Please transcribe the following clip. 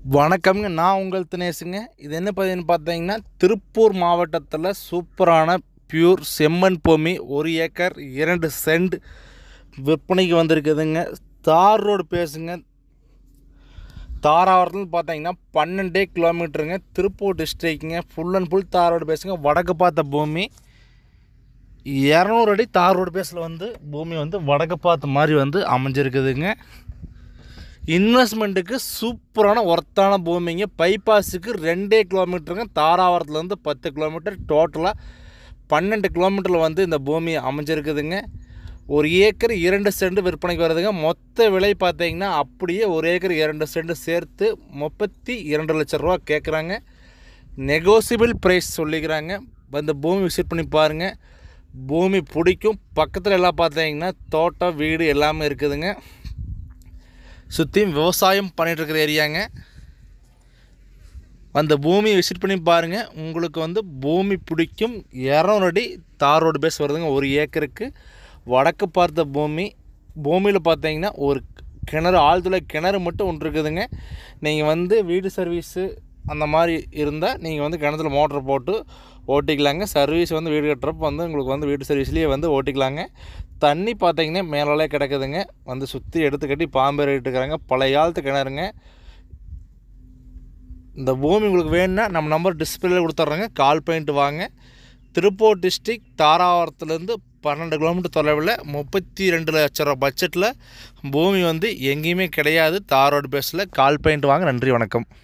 வணக்கம்ங்க. நான் உங்கள் தினேஷுங்க. இது என்ன பதிவுன்னு பார்த்தீங்கன்னா, திருப்பூர் மாவட்டத்தில் சூப்பரான பியூர் செம்மண் பூமி 1 ஏக்கர் 2 சென்ட் விற்பனைக்கு வந்திருக்குதுங்க. தார் ரோடு பேசுங்க. தாராவரத்துலேருந்து பார்த்தீங்கன்னா 12 கிலோமீட்டருங்க. திருப்பூர் டிஸ்ட்ரிக்ட்டுங்க. Full and full tar road பேசுங்க. வடக்கு பார்த்த பூமி 200 அடி தார் ரோடு பேஸில் வந்து பூமி வந்து வடக்கு பார்த்த மாதிரி வந்து அமைஞ்சிருக்குதுங்க. இன்வெஸ்ட்மெண்ட்டுக்கு சூப்பரான ஒர்த்தான பூமிங்க. பைபாஸுக்கு 2 கிலோமீட்டருங்க. தாராவரத்துலேருந்து 10 கிலோமீட்டர், டோட்டலாக 12 கிலோமீட்டரில் வந்து இந்த பூமி அமைஞ்சிருக்குதுங்க. 1 ஏக்கர் 2 சென்ட் விற்பனைக்கு வருதுங்க. மொத்த விலை பார்த்தீங்கன்னா அப்படியே 1 ஏக்கர் 2 சென்ட் சேர்த்து 32 லட்ச ரூபா கேட்குறாங்க. நெகோசியபிள் ப்ரைஸ் சொல்லிக்கிறாங்க. இந்த பூமி விசிட் பண்ணி பாருங்கள். பூமி பிடிக்கும். பக்கத்தில் எல்லாம் பார்த்தீங்கன்னா தோட்டம், வீடு எல்லாமே இருக்குதுங்க. சுற்றியும் விவசாயம் பண்ணிகிட்ருக்கிற ஏரியாங்க. அந்த பூமியை விசிட் பண்ணி பாருங்கள். உங்களுக்கு வந்து பூமி பிடிக்கும். 200 அடி தார் ரோடு பேஸ் வருதுங்க. 1 ஏக்கருக்கு வடக்கு பார்த்த பூமி. பூமியில் பார்த்தீங்கன்னா ஒரு கிணறு, ஆழ்துளை கிணறு மட்டும் ஒன்று இருக்குதுங்க. நீங்கள் வந்து வீடு சர்வீஸு அந்த மாதிரி இருந்தால் நீங்கள் வந்து கிணத்துல மோட்ரு போட்டு ஓட்டிக்கலாங்க. சர்வீஸ் வந்து வீடு கட்டுறப்ப வந்து உங்களுக்கு வந்து வீடு சர்வீஸ்லேயே வந்து ஓட்டிக்கலாங்க. தண்ணி பார்த்தீங்கன்னா மேலே கிடக்குதுங்க. வந்து சுற்றி எடுத்து கட்டி பாம்பேர் இருக்கிறாங்க. பழைய காலத்து கிணறுங்க. இந்த பூமி உங்களுக்கு வேணும்னா நம்ம நம்பர் டிஸ்பிளேல கொடுத்துட்றோங்க. கால் பண்ணிட்டு வாங்க. திருப்பூர் டிஸ்ட்ரிக் தாராவரத்துலேருந்து 12 கிலோமீட்டர் தொலைவில் 32 லட்ச ரூபா பட்ஜெட்டில் பூமி வந்து எங்கேயுமே கிடையாது. தார் ரோடு பேஸில் கால் பண்ணிட்டு வாங்க. நன்றி, வணக்கம்.